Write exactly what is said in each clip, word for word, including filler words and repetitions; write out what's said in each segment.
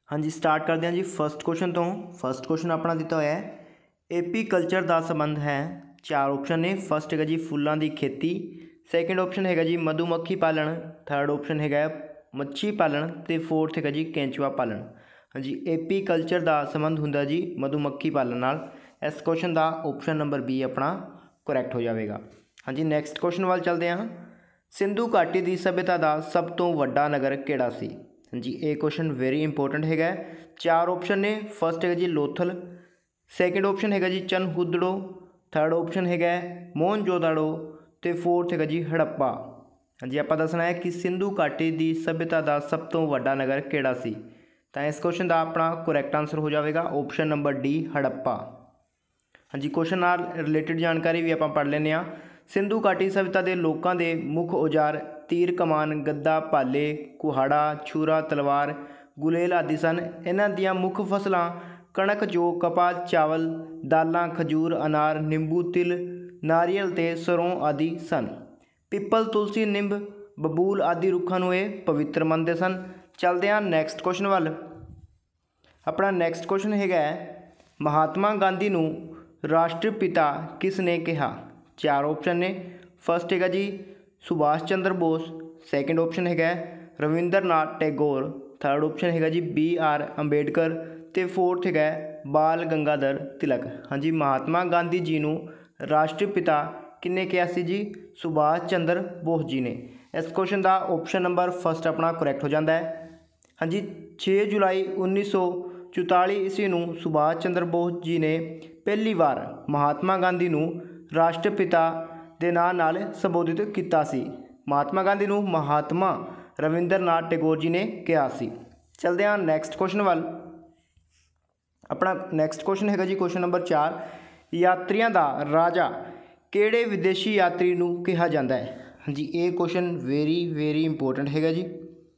हाँ जी स्टार्ट करते हैं जी फस्ट क्वेश्चन तो। फस्ट क्वेश्चन अपना दिता होया है एपी कल्चर का संबंध है। चार ऑप्शन ने। फस्ट है जी फुलों की खेती, सैकेंड ऑप्शन है जी मधुमक्खी पालन, थर्ड ऑप्शन है मच्छी पालन, तो फोर्थ है जी कैंचुआ पालन। हाँ जी एपी कल्चर का संबंध होंगे जी मधुमक्खी पालन नाल। इस क्वेश्चन का ऑप्शन नंबर बी अपना करैक्ट हो जाएगा। हाँ जी नैक्सट क्वेश्चन वाल चलते हैं। सिंधु घाटी की सभ्यता का सब तो वड्डा नगर किहड़ा सी। हाँ जी ये क्वेश्चन वेरी इंपोर्टेंट है। चार ऑप्शन ने। फस्ट है जी लोथल, सैकेंड ऑप्शन है जी चनहुदड़ो, थर्ड ऑप्शन है मोहनजोदड़ो, तो फोर्थ है जी हड़प्पा। हाँ जी आप दसना है कि सिंधु घाटी की सभ्यता का सब तो वड्डा नगर किहड़ा सी। तो इस क्वेश्चन का अपना करैक्ट आंसर हो जाएगा ऑप्शन नंबर डी हड़प्पा। हाँ जी क्वेश्चन नाल रिलेटेड जानकारी भी आप पढ़ लें। सिंधु घाटी सभ्यता के लोगों के मुख औजार तीर कमान, गद्दा, भाले, कुहाड़ा, छुरा, तलवार, गुलेल आदि सन। इन्हां दियां मुख फसलां कणक, जौ, कपास, चावल, दालां, खजूर, अनार, निंबू, तिल, नारियल ते सरों आदि सन। पिपल, तुलसी, निंब, बबूल आदि रुखां नूं ये पवित्र मनते सन। चलते हैं नैक्सट क्वेश्चन वाल। अपना नैक्सट क्वेश्चन है महात्मा गांधी नूं राष्ट्रपिता किसने कहा। चार ऑप्शन ने। फस्ट है जी सुभाष चंद्र बोस, सैकेंड ऑप्शन है Rabindranath Tagore, third option है जी बी आर अंबेडकर, तो फोर्थ है बाल गंगाधर तिलक। हाँ जी महात्मा गांधी जी नूं राष्ट्रपिता किन्ने कहा सी जी, सुभाष चंद्र बोस जी ने। इस क्वेश्चन का ऑप्शन नंबर फस्ट अपना करैक्ट हो जाता है। हाँ जी छे जुलाई उन्नीस सौ चौताली ईस्वी नूं सुभाष चंद्र बोस जी ने पहली बार महात्मा गांधी नूं राष्ट्रपिता के नाम नाल संबोधित किया सी। महात्मा गांधी नूं महात्मा रविंद्र नाथ टैगोर जी ने कहा सी। चलते हैं नैक्सट क्वेश्चन वाल। अपना नैक्सट क्वेश्चन है जी क्वेश्चन नंबर चार यात्रियों का राजा किहड़े विदेशी यात्री नूं कहा जाता है। हाँ जी ये क्वेश्चन वेरी वेरी इंपोर्टेंट है जी।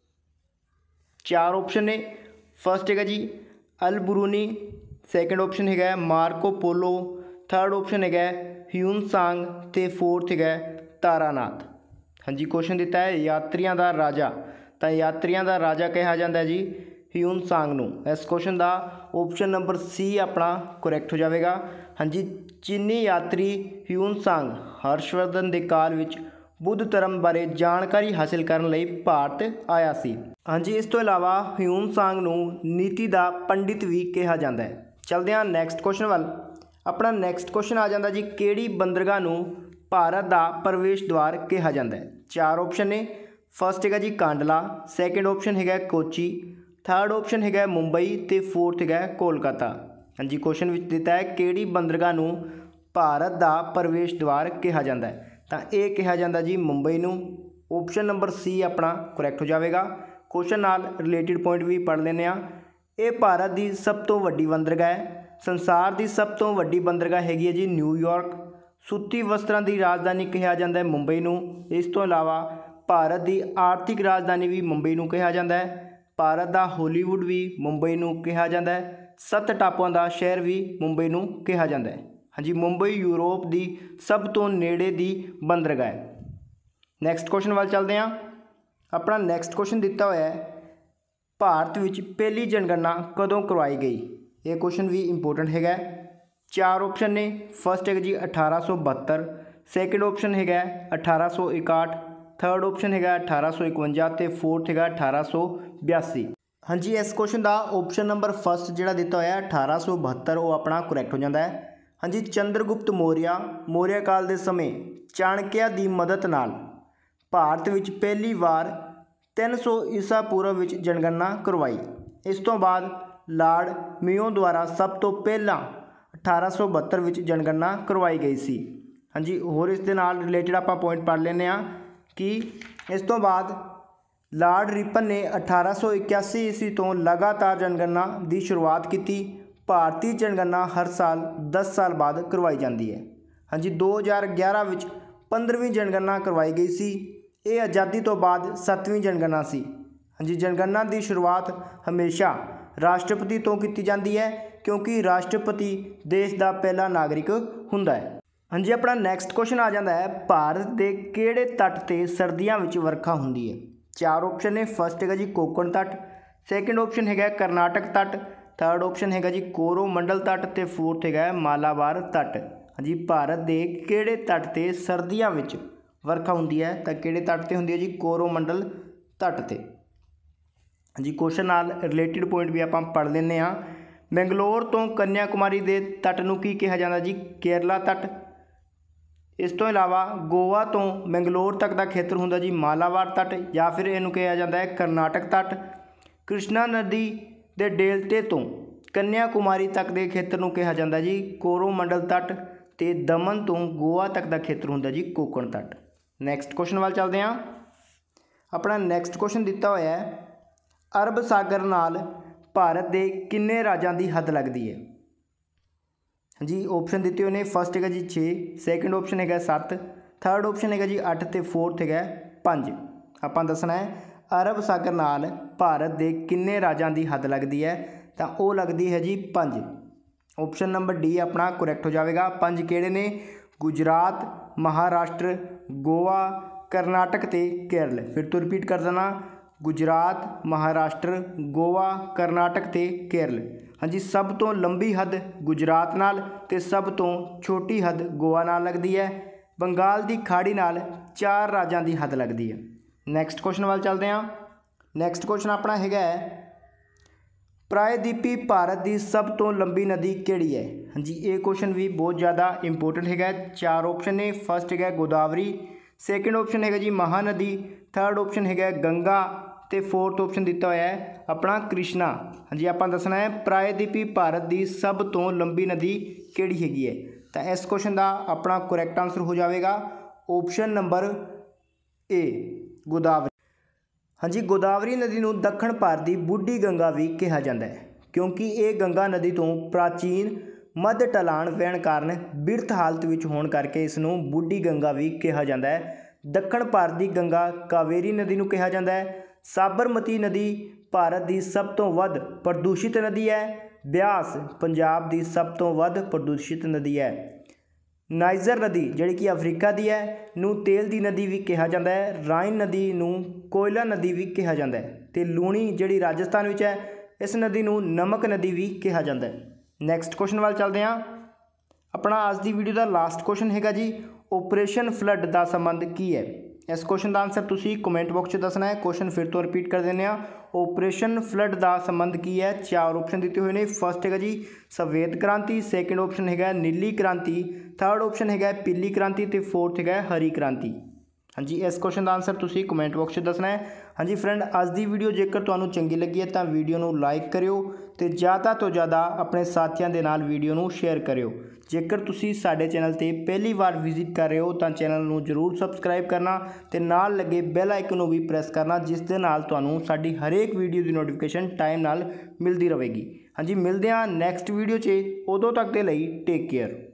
चार ऑप्शन ने। फस्ट है जी अल बुरूनी, सैकेंड ऑप्शन है मार्को पोलो, थर्ड ऑप्शन है ह्यून सांग, तो फोर्थ है तारानाथ। हाँ जी क्वेश्चन दिता है यात्रियों का राजा, तो यात्रियों का राजा कहा जाता है जी ह्यून सांग नूं। इस क्वेश्चन का ऑप्शन नंबर सी अपना करैक्ट हो जाएगा। हाँ जी चीनी यात्री ह्यून सांग हर्षवर्धन के काल विच बुद्ध धर्म बारे जानकारी हासिल करने लई भारत आया सी। हाँ जी इस तो इलावा ह्यून सांग नूं नीति का पंडित भी कहा जाता है। चलते हैं नैक्सट क्वेश्चन वाल। अपना नैक्सट क्वेश्चन आ जाता जी किहड़ी बंदरगाह नूं भारत का प्रवेश द्वार कहा जाता है। चार ऑप्शन ने। फस्ट है जी कांडला, सैकेंड ऑप्शन है कोची, थर्ड ऑप्शन है मुंबई, तो फोर्थ है कोलकाता। हाँ जी क्वेश्चन विच दिता है किहड़ी बंदरगाह नूं भारत का प्रवेश द्वार कहा जाता है, तो यह कहा जाता जी मुंबई नूं। ऑप्शन नंबर सी अपना करैक्ट हो जाएगा। क्वेश्चन नाल रिलेटेड पॉइंट भी पढ़ लेने। ये भारत की सब तो वड्डी बंदरगाह है। संसार की सब तो वड्डी बंदरगाह हैगी है जी न्यूयॉर्क। सूती वस्त्रां की राजधानी कहा जाता है मुंबई नूं। इस तो इलावा भारत की आर्थिक राजधानी भी मुंबई नूं कहा जाता है। भारत का हॉलीवुड भी मुंबई नूं कहा जाता है। सत्त टापुआं का शहर भी मुंबई नूं कहा जाता है। हाँ जी मुंबई यूरोप की सब तो नेड़े की बंदरगाह है। नैक्सट क्वेश्चन वाल चलते हैं। अपना नैक्सट क्वेश्चन दिता हुआ है भारत विच पहली जनगणना कदों करवाई गई। ये क्वेश्चन भी इंपोर्टेंट है। चार ऑप्शन ने। फस्ट है जी अठारह सौ बहत्तर, सैकेंड ऑप्शन है अठारह सौ इकाहठ, थर्ड ऑप्शन है अठारह सौ इकवंजा, तो फोर्थ है अठारह सौ बयासी। हाँ जी इस क्वेश्चन का ऑप्शन नंबर फस्ट जो दिता होया अठारह सौ बहत्तर वो अपना करैक्ट हो जाता है। हाँ जी चंद्रगुप्त मौर्य मौर्य काल के समय चाणक्य की मदद नाल भारत विच पहली बार तीन सौ ईसा पूर्व विच जनगणना करवाई। इस तो बाद लॉर्ड मियो द्वारा सब तो पहला अठारह सौ बहत्तर विच जनगणना करवाई गई सी। हाँ जी होर इस दे नाल रिलेटेड आप पॉइंट पढ़ लेने कि इस तो बाद लॉर्ड रिपन ने अठारह सौ इक्यासी ईस्वी तो लगातार जनगणना की शुरुआत की। भारतीय जनगणना हर साल दस साल बाद करवाई जाती है। हाँ जी दो हज़ार ग्यारह विच पंद्रहवीं जनगणना करवाई गई सी। ये आज़ादी तो बाद सत्तवीं जनगणना सी। हाँ जी जनगणना की शुरुआत हमेशा राष्ट्रपति तो की जाती है क्योंकि राष्ट्रपति देश का पहला नागरिक हुंदा है। हाँ जी अपना नैक्सट क्वेश्चन आ जाता है भारत के किहड़े तट ते सर्दियों में वर्खा हुंदी है। चार ऑप्शन ने। फस्ट है जी कोकण तट, ਸੈਕਿੰਡ ਆਪਸ਼ਨ ਹੈਗਾ ਕਰਨਾਟਕ ਤੱਟ, ਥਰਡ ਆਪਸ਼ਨ ਹੈਗਾ ਜੀ ਕੋਰੋਮੰਡਲ ਤੱਟ ਤੇ ਫੋਰਥ ਹੈਗਾ ਮਾਲਾਬਾਰ ਤੱਟ। ਹਾਂਜੀ ਭਾਰਤ ਦੇ ਕਿਹੜੇ ਤੱਟ ਤੇ ਸਰਦੀਆਂ ਵਿੱਚ ਵਰਖਾ ਹੁੰਦੀ ਹੈ? ਤਾਂ ਕਿਹੜੇ ਤੱਟ ਤੇ ਹੁੰਦੀ ਹੈ ਜੀ? ਕੋਰੋਮੰਡਲ ਤੱਟ ਤੇ। ਹਾਂਜੀ ਕੁਐਸਚਨ ਨਾਲ ਰਿਲੇਟਿਡ ਪੁਆਇੰਟ ਵੀ ਆਪਾਂ ਪੜ੍ਹ ਲੈਂਦੇ ਹਾਂ। ਬੰਗਲੌਰ ਤੋਂ ਕੰਨਿਆ ਕੁਮਾਰੀ ਦੇ ਤੱਟ ਨੂੰ ਕੀ ਕਿਹਾ ਜਾਂਦਾ ਜੀ? ਕੇਰਲਾ ਤੱਟ। ਇਸ ਤੋਂ ਇਲਾਵਾ ਗੋਆ ਤੋਂ ਬੰਗਲੌਰ ਤੱਕ ਦਾ ਖੇਤਰ ਹੁੰਦਾ ਜੀ ਮਾਲਾਬਾਰ ਤੱਟ, ਜਾਂ ਫਿਰ ਇਹਨੂੰ ਕਿਹਾ ਜਾਂਦਾ ਹੈ ਕਰਨਾਟਕ ਤੱਟ। ਕ੍ਰਿਸ਼ਨਾ ਨਦੀ ਦੇ ਡੇਲਟੇ ਤੋਂ ਕੰਨਿਆ ਕੁਮਾਰੀ ਤੱਕ ਦੇ ਖੇਤਰ ਨੂੰ ਕਿਹਾ ਜਾਂਦਾ ਜੀ ਕੋਰੋਮੰਡਲ ਤੱਟ, ਤੇ ਦਮਨ ਤੋਂ ਗੋਆ ਤੱਕ ਦਾ ਖੇਤਰ ਹੁੰਦਾ ਜੀ ਕੋਂਕਣ ਤੱਟ। ਨੈਕਸਟ ਕੁਐਸਚਨ ਵੱਲ ਚੱਲਦੇ ਹਾਂ। ਆਪਣਾ ਨੈਕਸਟ ਕੁਐਸਚਨ ਦਿੱਤਾ ਹੋਇਆ ਹੈ, ਅਰਬ ਸਾਗਰ ਨਾਲ ਭਾਰਤ ਦੇ ਕਿੰਨੇ ਰਾਜਾਂ ਦੀ ਹੱਦ ਲੱਗਦੀ ਹੈ? ਜੀ ਆਪਸ਼ਨ ਦਿੱਤੇ ਹੋਏ ਨੇ, ਫਸਟ ਹੈਗਾ ਜੀ ਛੇ, ਸੈਕਿੰਡ ਆਪਸ਼ਨ ਹੈਗਾ ਸੱਤ, ਥਰਡ ਆਪਸ਼ਨ ਹੈਗਾ ਜੀ ਅੱਠ ਤੇ ਫੋਰਥ ਹੈਗਾ ਪੰਜ। ਆਪਾਂ ਦੱਸਣਾ ਹੈ ਅਰਬ ਸਾਗਰ ਨਾਲ ਭਾਰਤ ਦੇ ਕਿੰਨੇ ਰਾਜਾਂ ਦੀ ਹੱਦ ਲੱਗਦੀ ਹੈ? ਤਾਂ ਉਹ ਲੱਗਦੀ ਹੈ ਜੀ ਪੰਜ। ਆਪਸ਼ਨ ਨੰਬਰ ਡੀ ਆਪਣਾ ਕਰੈਕਟ ਹੋ ਜਾਵੇਗਾ। ਪੰਜ ਕਿਹੜੇ ਨੇ? ਗੁਜਰਾਤ, ਮਹਾਰਾਸ਼ਟਰ, ਗੋਆ, ਕਰਨਾਟਕ ਤੇ ਕੇਰਲ। ਫਿਰ ਤੋਂ ਰਿਪੀਟ ਕਰ ਦੇਣਾ, ਗੁਜਰਾਤ, ਮਹਾਰਾਸ਼ਟਰ, ਗੋਆ, ਕਰਨਾਟਕ ਤੇ ਕੇਰਲ। ਹਾਂਜੀ ਸਭ ਤੋਂ ਲੰਬੀ ਹੱਦ ਗੁਜਰਾਤ ਨਾਲ ਤੇ ਸਭ ਤੋਂ ਛੋਟੀ ਹੱਦ ਗੋਆ ਨਾਲ ਲੱਗਦੀ ਹੈ। ਬੰਗਾਲ ਦੀ ਖਾੜੀ ਨਾਲ ਚਾਰ ਰਾਜਾਂ ਦੀ ਹੱਦ ਲੱਗਦੀ ਹੈ। ਨੈਕਸਟ ਕੁਐਸਚਨ ਵੱਲ ਚੱਲਦੇ ਹਾਂ। ਨੈਕਸਟ ਕੁਐਸਚਨ ਆਪਣਾ ਹੈਗਾ ਹੈ, ਪ੍ਰਾਇਦੀਪੀ ਭਾਰਤ ਦੀ ਸਭ ਤੋਂ ਲੰਬੀ ਨਦੀ ਕਿਹੜੀ ਹੈ? ਹਾਂਜੀ ਇਹ ਕੁਐਸਚਨ ਵੀ ਬਹੁਤ ਜ਼ਿਆਦਾ ਇੰਪੋਰਟੈਂਟ ਹੈਗਾ। ਚਾਰ ਆਪਸ਼ਨ ਨੇ, ਫਸਟ ਹੈਗਾ ਗੋਦਾਵਰੀ, ਸੈਕਿੰਡ ਆਪਸ਼ਨ ਹੈਗਾ ਜੀ ਮਹਾਨਦੀ, ਥਰਡ ਆਪਸ਼ਨ ਹੈਗਾ ਗੰਗਾ ਤੇ ਫੋਰਥ ਆਪਸ਼ਨ ਦਿੱਤਾ ਹੋਇਆ ਹੈ ਆਪਣਾ ਕ੍ਰਿਸ਼ਨਾ। ਹਾਂਜੀ ਆਪਾਂ ਦੱਸਣਾ ਹੈ ਪ੍ਰਾਇਦੀਪੀ ਭਾਰਤ ਦੀ ਸਭ ਤੋਂ ਲੰਬੀ ਨਦੀ ਕਿਹੜੀ ਹੈਗੀ ਹੈ? ਤਾਂ ਇਸ ਕੁਐਸਚਨ ਦਾ ਆਪਣਾ ਕਰੈਕਟ ਆਨਸਰ ਹੋ ਜਾਵੇਗਾ ਆਪਸ਼ਨ ਨੰਬਰ ਏ ਗੋਦਾਵਰੀ। ਹਾਂਜੀ ਗੋਦਾਵਰੀ ਨਦੀ ਨੂੰ ਦੱਖਣ ਭਾਰਤ ਦੀ ਬੁੱਢੀ ਗੰਗਾ ਵੀ ਕਿਹਾ ਜਾਂਦਾ ਹੈ, ਕਿਉਂਕਿ ਇਹ ਗੰਗਾ ਨਦੀ ਤੋਂ ਪ੍ਰਾਚੀਨ ਮੱਧ ਢਲਾਣ ਵਹਿਣ ਕਾਰਨ ਬਿਰਥ ਹਾਲਤ ਵਿੱਚ ਹੋਣ ਕਰਕੇ ਇਸ ਨੂੰ ਬੁੱਢੀ ਗੰਗਾ ਵੀ ਕਿਹਾ ਜਾਂਦਾ ਹੈ। ਦੱਖਣ ਭਾਰਤ ਦੀ ਗੰਗਾ ਕਾਵੇਰੀ ਨਦੀ ਨੂੰ ਕਿਹਾ ਜਾਂਦਾ ਹੈ। ਸਾਬਰਮਤੀ ਨਦੀ ਭਾਰਤ ਦੀ ਸਭ ਤੋਂ ਵੱਧ ਪ੍ਰਦੂਸ਼ਿਤ ਨਦੀ ਹੈ। ਬਿਆਸ ਪੰਜਾਬ ਦੀ ਸਭ ਤੋਂ ਵੱਧ ਪ੍ਰਦੂਸ਼ਿਤ ਨਦੀ ਹੈ। ਨਾਈਜਰ ਨਦੀ ਜਿਹੜੀ ਕਿ ਅਫਰੀਕਾ ਦੀ ਹੈ ਨੂੰ ਤੇਲ ਦੀ ਨਦੀ ਵੀ ਕਿਹਾ ਜਾਂਦਾ ਹੈ। ਰਾਈਨ ਨਦੀ ਨੂੰ ਕੋਇਲਾ ਨਦੀ ਵੀ ਕਿਹਾ ਜਾਂਦਾ ਹੈ, ਤੇ ਲੂਣੀ ਜਿਹੜੀ ਰਾਜਸਥਾਨ ਵਿੱਚ ਹੈ ਇਸ ਨਦੀ ਨੂੰ ਨਮਕ ਨਦੀ ਵੀ ਕਿਹਾ ਜਾਂਦਾ ਹੈ। ਨੈਕਸਟ ਕੁਐਸਚਨ ਵੱਲ ਚੱਲਦੇ ਹਾਂ। ਆਪਣਾ ਅੱਜ ਦੀ ਵੀਡੀਓ ਦਾ ਲਾਸਟ ਕੁਐਸਚਨ ਹੈਗਾ ਜੀ, ਆਪਰੇਸ਼ਨ ਫਲੱਡ ਦਾ ਸੰਬੰਧ ਕੀ ਹੈ? ਇਸ ਕੁਐਸਚਨ ਦਾ ਆਨਸਰ ਤੁਸੀਂ ਕਮੈਂਟ ਬਾਕਸ 'ਚ ਦੱਸਣਾ ਹੈ। ਕੁਐਸਚਨ ਫਿਰ ਤੋਂ ਰਿਪੀਟ ਕਰ ਦਿੰਦੇ ਹਾਂ, ਆਪਰੇਸ਼ਨ ਫਲੱਡ ਦਾ ਸੰਬੰਧ ਕੀ ਹੈ? ਚਾਰ ਆਪਸ਼ਨ ਦਿੱਤੇ ਹੋਏ ਨੇ, ਫਸਟ ਹੈਗਾ ਜੀ ਸਫੇਦ ਕ੍ਰਾਂਤੀ, ਸੈਕਿੰਡ ਆਪਸ਼ਨ ਹੈਗਾ ਨੀਲੀ ਕ੍ਰਾਂਤੀ, ਥਰਡ ਆਪਸ਼ਨ ਹੈਗਾ ਪੀਲੀ ਕ੍ਰਾਂਤੀ ਤੇ ਫੋਰਥ ਹੈਗਾ ਹਰੀ ਕ੍ਰਾਂਤੀ। ਹਾਂਜੀ ਇਸ ਕੁਐਸਚਨ ਦਾ ਆਨਸਰ ਤੁਸੀਂ ਕਮੈਂਟ ਬਾਕਸ 'ਚ ਦੱਸਣਾ ਹੈ। ਹਾਂਜੀ ਫਰੈਂਡ ਅੱਜ ਦੀ ਵੀਡੀਓ ਜੇਕਰ ਤੁਹਾਨੂੰ ਚੰਗੀ ਲੱਗੀ ਹੈ ਤਾਂ ਵੀਡੀਓ ਨੂੰ ਲਾਈਕ ਕਰਿਓ ਤੇ ਜ਼ਿਆਦਾ ਤੋਂ ਜ਼ਿਆਦਾ ਆਪਣੇ ਸਾਥੀਆਂ ਦੇ ਨਾਲ ਵੀਡੀਓ ਨੂੰ ਸ਼ੇਅਰ ਕਰਿਓ। ਜੇਕਰ ਤੁਸੀਂ ਸਾਡੇ ਚੈਨਲ ਤੇ ਪਹਿਲੀ ਵਾਰ ਵਿਜ਼ਿਟ ਕਰ ਰਹੇ ਹੋ ਤਾਂ ਚੈਨਲ ਨੂੰ ਜ਼ਰੂਰ ਸਬਸਕ੍ਰਾਈਬ ਕਰਨਾ ਤੇ ਨਾਲ ਲੱਗੇ ਬੈਲ ਆਈਕਨ ਨੂੰ ਵੀ ਪ੍ਰੈਸ ਕਰਨਾ, ਜਿਸ ਦੇ ਨਾਲ ਤੁਹਾਨੂੰ ਸਾਡੀ ਹਰੇਕ ਵੀਡੀਓ ਦੀ ਨੋਟੀਫਿਕੇਸ਼ਨ ਟਾਈਮ ਨਾਲ ਮਿਲਦੀ ਰਹੇਗੀ। ਹਾਂਜੀ ਮਿਲਦੇ ਹਾਂ ਨੈਕਸਟ ਵੀਡੀਓ 'ਚ, ਉਦੋਂ ਤੱਕ ਦੇ ਲਈ ਟੇਕ ਕੇਅਰ।